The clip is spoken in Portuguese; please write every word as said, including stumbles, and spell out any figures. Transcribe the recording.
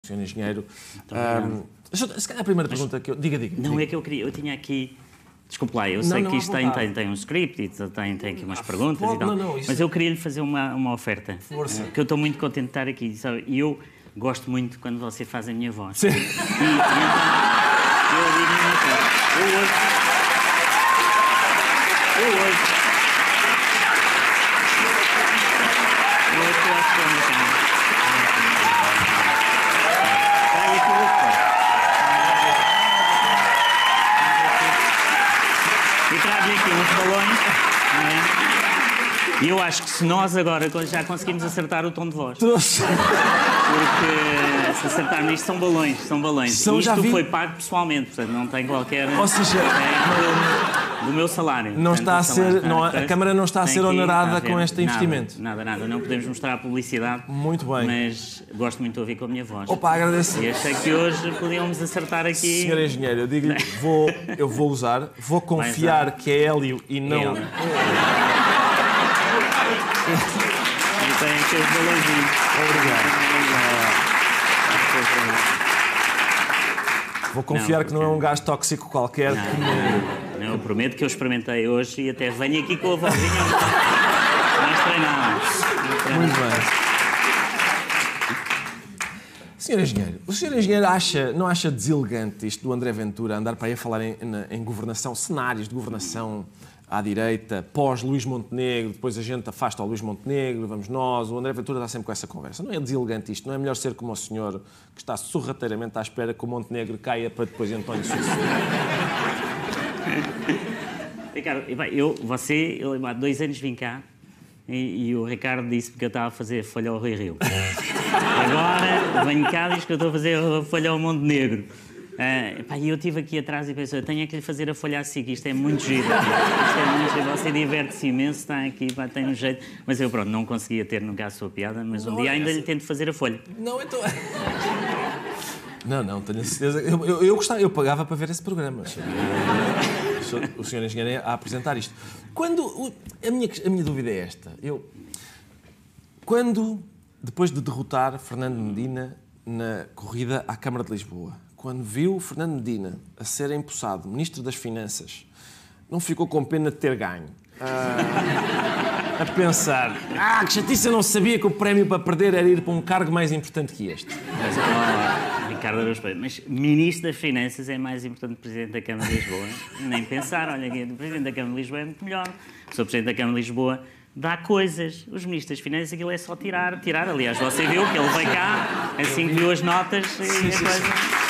senhor Engenheiro. Um, se calhar a primeira Mas, pergunta que eu... Diga, diga. Não diga. é que eu queria... Eu tinha aqui... Desculpe lá, eu não, sei não, que isto tem, tem, tem um script e tem, tem aqui umas ah, perguntas pode, e tal, não, não, isso... mas eu queria lhe fazer uma, uma oferta. Força. Que eu estou muito contente de estar aqui, sabe? E eu gosto muito quando você faz a minha voz. Sim. E, e então, eu digo uma coisa. Eu hoje... Eu hoje... Eu hoje estou à segunda, cara. Traga aqui o outro. E trago-lhe aqui uns balões, não é? E eu acho que se nós agora já conseguimos acertar o tom de voz. Trouxe. Porque se acertarmos isto, são balões, são balões. São, e já isto vi... foi pago pessoalmente, portanto não tem qualquer... Ou seja... É, do meu salário. Não portanto, está a ser... salário, Não, a Câmara não está a ser honorada a com este investimento. Nada, nada, nada. Não podemos mostrar a publicidade. Muito bem. Mas gosto muito de ouvir com a minha voz. Opa, agradeço. E achei que hoje podíamos acertar aqui... senhor Engenheiro, eu digo-lhe, vou, eu vou usar, vou confiar que é hélio e não... Hélio. E tem aqueles balãozinhos. Obrigado. Vou confiar não, que não é um gás tóxico qualquer. Não, que... não, não, eu prometo que eu experimentei hoje e até venho aqui com a vozinha mais treinada. Muito bem. senhor Engenheiro, o senhor Engenheiro acha, não acha deselegante isto do André Ventura andar para aí a falar em, em, em governação, cenários de governação à direita, pós-Luís Montenegro, depois a gente afasta o Luís Montenegro, vamos nós, o André Ventura está sempre com essa conversa. Não é deselegante isto? Não é melhor ser como o senhor que está sorrateiramente à espera que o Montenegro caia para depois António Sousa? Ricardo, eu, você, eu, há dois anos vim cá e, e o Ricardo disse que eu estava a fazer folha ao Rui Rio. Agora venho cá e diz que eu estou a fazer a folha ao Montenegro. Uh, pá, e eu estive aqui atrás e pensei, eu tenho é que lhe fazer a folha a SIC, isto é muito giro. Isto é muito giro, você diverte-se imenso, está aqui, pá, tem um jeito. Mas eu, pronto, não conseguia ter nunca a sua piada, mas um não, dia ainda essa... lhe tento fazer a folha. Não, então... Não, não, tenho a certeza. Eu, eu, eu gostava, eu pagava para ver esse programa. O senhor Engenheiro a apresentar isto. Quando... A minha, a minha dúvida é esta. Eu... Quando, depois de derrotar Fernando Medina na corrida à Câmara de Lisboa, quando viu Fernando Medina a ser empossado Ministro das Finanças, não ficou com pena de ter ganho? Ah, a pensar, ah, que chatice, eu não sabia que o prémio para perder era ir para um cargo mais importante que este. Mas, oh, Ricardo Araújo Pereira, mas Ministro das Finanças é mais importante que o Presidente da Câmara de Lisboa? Nem pensar, olha, o Presidente da Câmara de Lisboa é muito melhor. O Sr. Presidente da Câmara de Lisboa dá coisas. Os Ministros das Finanças, aquilo é só tirar, tirar. Aliás, você viu que ele veio cá, assim que viu as notas e sim, a sim, coisa... Sim.